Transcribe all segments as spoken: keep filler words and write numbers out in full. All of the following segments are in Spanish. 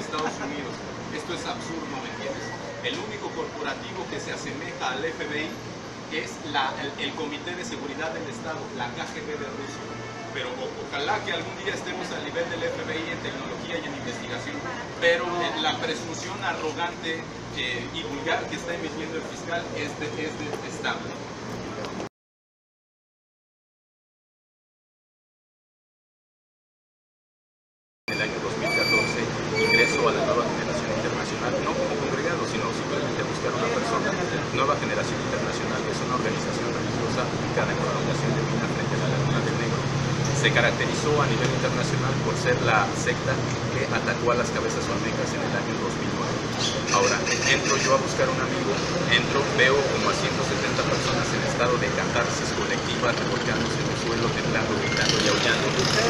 Estados Unidos. Esto es absurdo, ¿me entiendes? El único corporativo que se asemeja al F B I es la, el, el Comité de Seguridad del Estado, la K G B de Rusia. Pero o, ojalá que algún día estemos al nivel del F B I en tecnología y en investigación, pero eh, la presunción arrogante eh, y vulgar que está emitiendo el fiscal es, de, es detestable. En el año dos mil catorce ingreso a la nueva generación internacional, no como congregado, sino simplemente a buscar una persona. Nueva Generación Internacional es una organización religiosa ubicada en Congregación de Mina frente a la Laguna del Negro. Se caracterizó a nivel internacional por ser la secta que atacó a las cabezas olmecas en el año dos mil nueve. Ahora, entro yo a buscar un amigo, entro, veo como a ciento setenta personas en estado de catarsis colectiva, revolcándose en el suelo, temblando, gritando y aullando.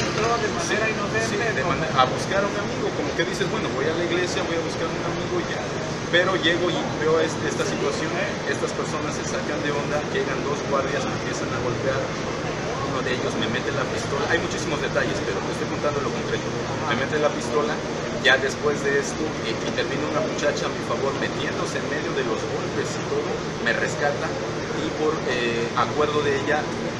Sí, sí, de manera, a buscar a un amigo, como que dices, bueno, voy a la iglesia, voy a buscar a un amigo y ya. Pero llego y veo este, esta situación, estas personas se sacan de onda, llegan dos guardias, me empiezan a golpear. Uno de ellos me mete la pistola, hay muchísimos detalles, pero te estoy contando lo concreto. Me mete la pistola, ya después de esto eh, interviene una muchacha a mi favor metiéndose en medio de los golpes y todo, me rescata y por eh, acuerdo de ella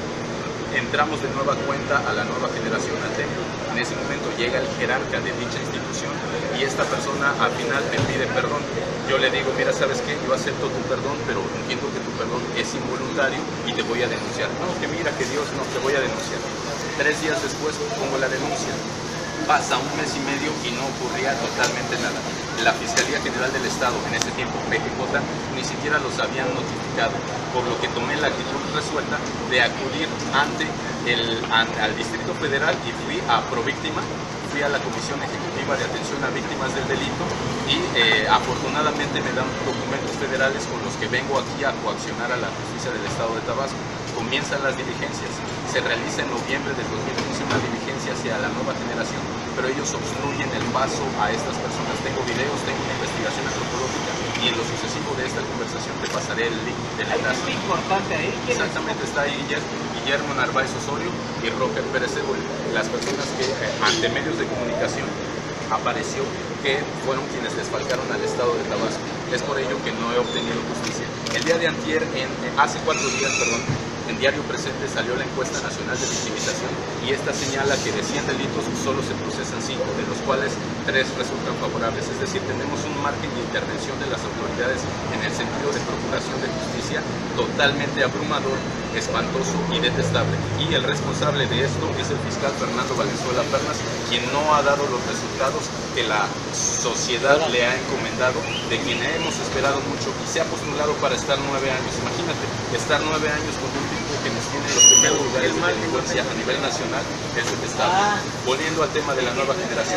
entramos de nueva cuenta a la nueva generación A T E M. En ese momento llega el jerarca de dicha institución y esta persona al final me pide perdón. Yo le digo, mira, ¿sabes qué? Yo acepto tu perdón, pero entiendo que tu perdón es involuntario y te voy a denunciar. No, que mira, que Dios, no, te voy a denunciar. Tres días después pongo la denuncia. Pasa un mes y medio y no ocurría totalmente nada. La Fiscalía General del Estado, en ese tiempo P G J, ni siquiera los habían notificado, por lo que tomé la actitud resuelta de acudir ante el, an, al Distrito Federal y fui a Províctima, fui a la Comisión Ejecutiva de Atención a Víctimas del Delito y eh, afortunadamente me dan documentos federales con los que vengo aquí a coaccionar a la justicia del Estado de Tabasco. Comienzan las diligencias, se realiza en noviembre del dos mil quince una diligencia hacia la nueva generación, pero ellos obstruyen el paso a estas personas. Tengo videos, tengo una investigación antropológica y en lo sucesivo de esta conversación te pasaré el link del enlace. Hay un importante ahí. Exactamente, está ahí Guillermo Narváez Osorio y Roger Pérez Ebol, las personas que eh, ante medios de comunicación apareció que fueron quienes desfalcaron al Estado de Tabasco. Es por ello que no he obtenido justicia. El día de antier, en, hace cuatro días, perdón, en Diario Presente salió la encuesta nacional de victimización y esta señala que de cien delitos solo se procesan cinco, de los cuales tres resultan favorables. Es decir, tenemos un margen de intervención de las autoridades en el sentido de procuración de justicia totalmente abrumador, espantoso y detestable. Y el responsable de esto es el fiscal Fernando Valenzuela Pernas, quien no ha dado los resultados que la sociedad le ha encomendado, de quien hemos esperado mucho y se ha postulado para estar nueve años. Imagínate, estar nueve años con un tipo que nos tiene en los primeros lugares de delincuencia a nivel nacional es detestable. Volviendo al tema de la nueva generación,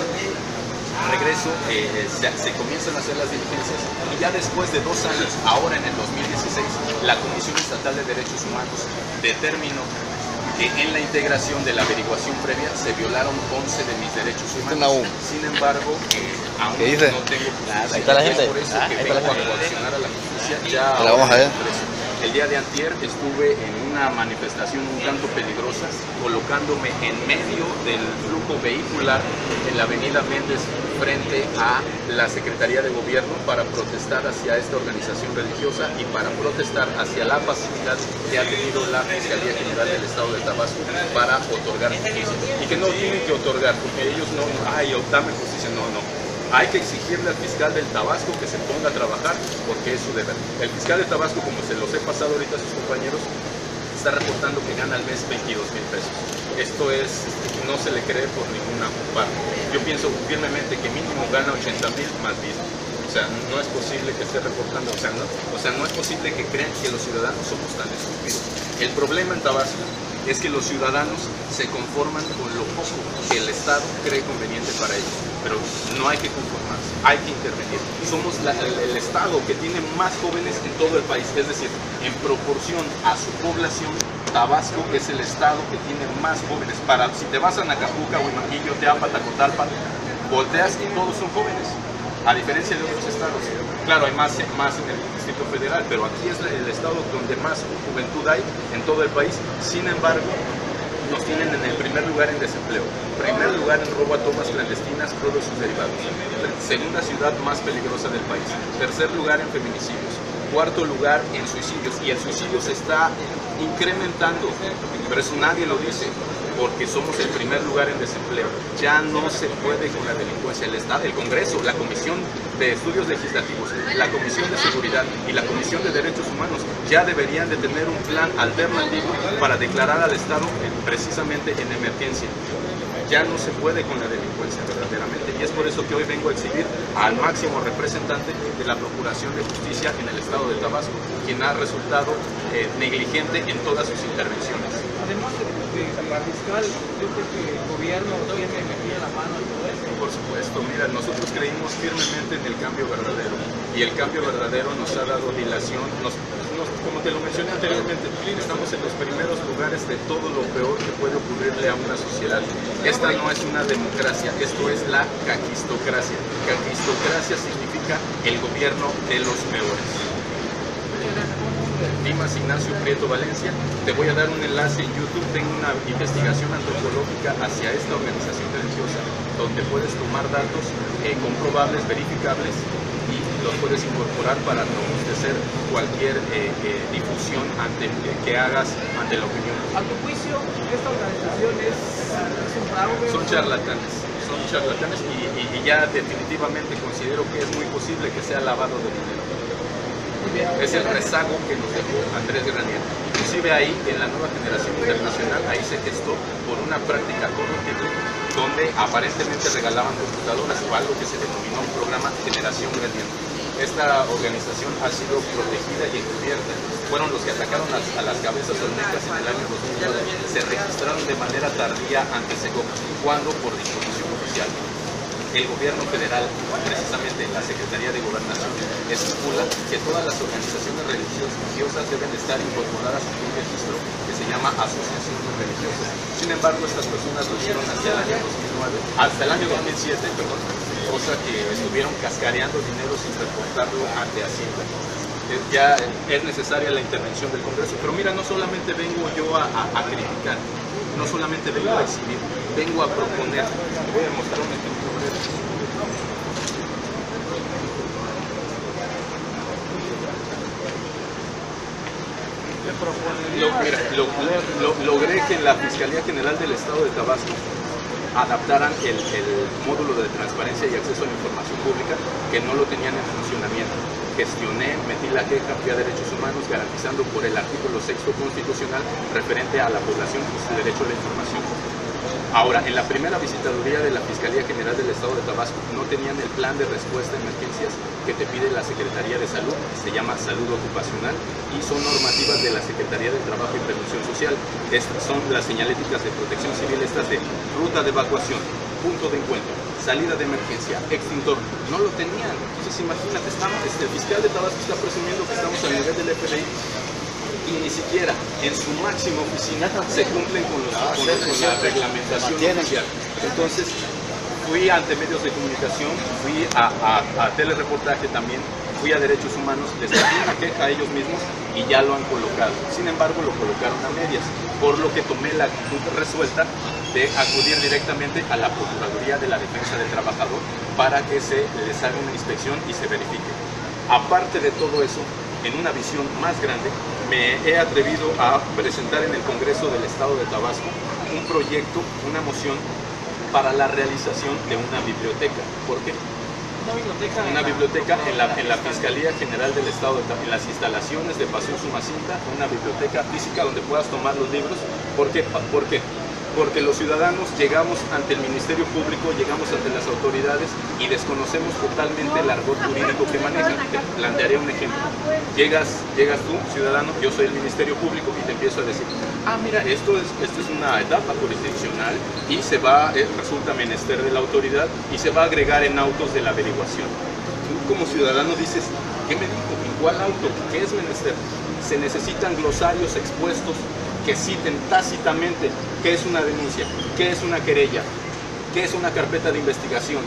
regreso, eh, se, se comienzan a hacer las diligencias y ya después de dos años, ahora en el dos mil dieciséis, la Comisión Estatal de Derechos Humanos determinó que en la integración de la averiguación previa se violaron once de mis derechos humanos. Sin embargo, eh, aún no tengo justicia. Ahí está la gente. Es por eso Ah, que ahí está vengo la a coaccionar a la justicia ya. La vamos a ver. El día de antier estuve en una manifestación un tanto peligrosa, colocándome en medio del flujo vehicular en la avenida Méndez frente a la Secretaría de Gobierno para protestar hacia esta organización religiosa y para protestar hacia la pasividad que ha tenido la Fiscalía General del Estado de Tabasco para otorgar justicia. Y que no tienen que otorgar, porque ellos no, ay, dame justicia, no, no. Hay que exigirle al fiscal del Tabasco que se ponga a trabajar porque es su deber. El fiscal de Tabasco, como se los he pasado ahorita a sus compañeros, está reportando que gana al mes veintidós mil pesos. Esto es, no se le cree por ninguna parte. Yo pienso firmemente que mínimo gana ochenta mil más bien. O sea, no es posible que esté reportando, o sea, no, o sea, no es posible que crean que los ciudadanos somos tan estúpidos. El problema en Tabasco es que los ciudadanos se conforman con lo poco que el Estado cree conveniente para ellos, pero no hay que conformarse, hay que intervenir. Somos la, el, el Estado que tiene más jóvenes en todo el país, es decir, en proporción a su población, Tabasco es el Estado que tiene más jóvenes. Para, si te vas a Nacajuca, Huimanguillo, Teapa, Tacotalpan, volteas y todos son jóvenes, a diferencia de otros estados. Claro, hay más, más en el Distrito Federal, pero aquí es el estado donde más juventud hay en todo el país. Sin embargo, nos tienen en el primer lugar en desempleo, primer lugar en robo a tomas clandestinas, crudo y sus derivados, segunda ciudad más peligrosa del país, tercer lugar en feminicidios, cuarto lugar en suicidios, y el suicidio se está incrementando, pero eso nadie lo dice, porque somos el primer lugar en desempleo. Ya no se puede con la delincuencia. El Estado, el Congreso, la Comisión de Estudios Legislativos, la Comisión de Seguridad y la Comisión de Derechos Humanos ya deberían de tener un plan alternativo para declarar al Estado precisamente en emergencia. Ya no se puede con la delincuencia verdaderamente, y es por eso que hoy vengo a exhibir al máximo representante de la Procuración de Justicia en el Estado de Tabasco, quien ha resultado eh, negligente en todas sus intervenciones. Además de, de, de la fiscal, yo creo que el gobierno tiene metida la mano en todo esto. Por supuesto, mira, nosotros creímos firmemente en el cambio verdadero, y el cambio verdadero nos ha dado dilación, nos, nos, como te lo mencioné anteriormente, estamos en los primeros lugares de todo lo peor que puede ocurrirle a una sociedad. Esta no es una democracia, esto es la caquistocracia. Caquistocracia significa el gobierno de los peores. Dimas Ignacio Prieto Valencia, te voy a dar un enlace en YouTube, tengo una investigación antropológica hacia esta organización religiosa, donde puedes tomar datos eh, comprobables, verificables, y los puedes incorporar para robustecer cualquier eh, eh, difusión ante, eh, que hagas ante la opinión. A tu juicio, esta organización es, es un fraude. Son charlatanes, son charlatanes y, y, y ya definitivamente considero que es muy posible que sea lavado de dinero. Es el rezago que nos dejó Andrés Granier. Inclusive ahí, en la nueva generación internacional, ahí se gestó por una práctica corruptible donde aparentemente regalaban computadoras o algo que se denominó un programa Generación Granier. Esta organización ha sido protegida y encubierta. Fueron los que atacaron a, a las cabezas olmecas en el año dos mil nueve. Se registraron de manera tardía ante Segov, cuando por disposición oficial el gobierno federal, precisamente en la Secretaría de Gobernación, estipula que todas las organizaciones religiosas deben estar incorporadas a un registro que se llama asociaciones religiosas. Sin embargo, estas personas lo hicieron hacia el año dos mil nueve, hasta el año dos mil siete, perdón, cosa que estuvieron cascareando dinero sin reportarlo ante Hacienda. Ya es necesaria la intervención del Congreso, pero mira, no solamente vengo yo a, a, a criticar, no solamente vengo a exhibir, vengo a proponer. Te voy a mostrar un ejemplo breve. Lo, mira, lo, lo, logré que la Fiscalía General del Estado de Tabasco adaptaran el, el módulo de transparencia y acceso a la información pública, que no lo tenían en funcionamiento. Gestioné, metí la queja, fui a Derechos Humanos, garantizando por el artículo sexto constitucional referente a la población y su derecho a la información. Ahora, en la primera visitaduría de la Fiscalía General del Estado de Tabasco no tenían el plan de respuesta a emergencias que te pide la Secretaría de Salud, se llama Salud Ocupacional, y son normativas de la Secretaría de Trabajo y Prevención Social. Estas son las señaléticas de protección civil, estas de ruta de evacuación, punto de encuentro, salida de emergencia, extintor. No lo tenían. Entonces imagínate, estamos, este, el fiscal de Tabasco está presumiendo que estamos a nivel del F D I, y ni siquiera en su máxima oficina se cumplen con, los, con, con la reglamentación oficial. Entonces fui ante medios de comunicación, fui a, a, a telereportaje también, fui a Derechos Humanos, les pedí una queja a ellos mismos y ya lo han colocado. Sin embargo, lo colocaron a medias, por lo que tomé la actitud resuelta de acudir directamente a la Procuraduría de la Defensa del Trabajador para que se les haga una inspección y se verifique. Aparte de todo eso, en una visión más grande, me he atrevido a presentar en el Congreso del Estado de Tabasco un proyecto, una moción para la realización de una biblioteca. ¿Por qué? Una biblioteca, una biblioteca en, la, en la Fiscalía General del Estado, en las instalaciones de Paseo Sumacinta, una biblioteca física donde puedas tomar los libros. ¿Por qué? ¿Por qué? Porque los ciudadanos llegamos ante el Ministerio Público, llegamos ante las autoridades y desconocemos totalmente el argot jurídico que manejan. Te plantearé un ejemplo. Llegas, llegas tú, ciudadano, yo soy el Ministerio Público y te empiezo a decir, ah, mira, esto es, esto es una etapa jurisdiccional y se va, eh, resulta menester de la autoridad y se va a agregar en autos de la averiguación. Tú como ciudadano dices, ¿qué me dijo? ¿En cuál auto? ¿Qué es menester? Se necesitan glosarios expuestos que citen tácitamente qué es una denuncia, qué es una querella, qué es una carpeta de investigación,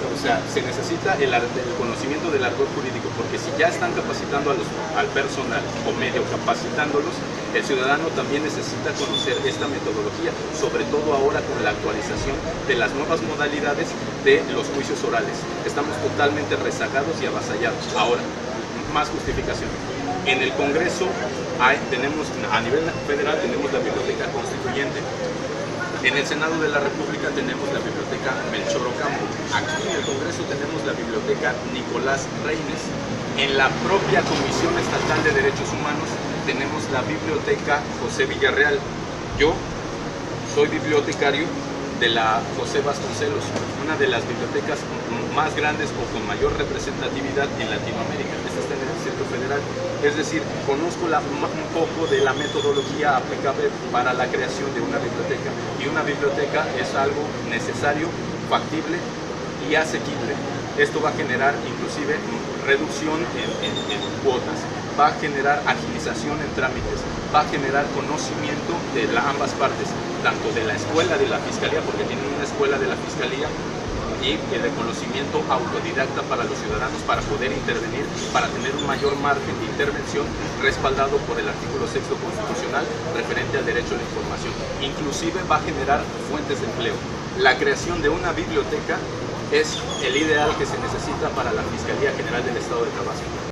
o sea, se necesita el, el conocimiento del argot jurídico, porque si ya están capacitando a los, al personal o medio capacitándolos, el ciudadano también necesita conocer esta metodología, sobre todo ahora con la actualización de las nuevas modalidades de los juicios orales. Estamos totalmente rezagados y avasallados. Ahora, más justificación. En el Congreso hay, tenemos, a nivel federal tenemos la Biblioteca Constituyente. En el Senado de la República tenemos la Biblioteca Melchor Ocampo. Aquí en el Congreso tenemos la Biblioteca Nicolás Reines. En la propia Comisión Estatal de Derechos Humanos tenemos la Biblioteca José Villarreal. Yo soy bibliotecario de la José Vasconcelos, una de las bibliotecas más grandes o con mayor representatividad en Latinoamérica. Esta está en el Distrito Federal. Es decir, conozco la, un poco de la metodología aplicable para la creación de una biblioteca. Y una biblioteca es algo necesario, factible y asequible. Esto va a generar inclusive reducción en, en, en cuotas, va a generar agilización en trámites, va a generar conocimiento de la, ambas partes, tanto de la escuela de la Fiscalía, porque tienen una escuela de la Fiscalía, y de conocimiento autodidacta para los ciudadanos para poder intervenir, para tener un mayor margen de intervención respaldado por el artículo sexto constitucional referente al derecho a la información. Inclusive va a generar fuentes de empleo. La creación de una biblioteca es el ideal que se necesita para la Fiscalía General del Estado de Tabasco.